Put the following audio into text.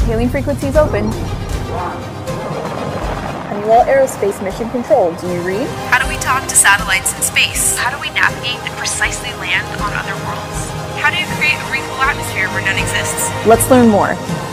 Hailing frequencies open. Honeywell Aerospace Mission Control, do you read? How do we talk to satellites in space? How do we navigate and precisely land on other worlds? How do you create a breathable atmosphere where none exists? Let's learn more.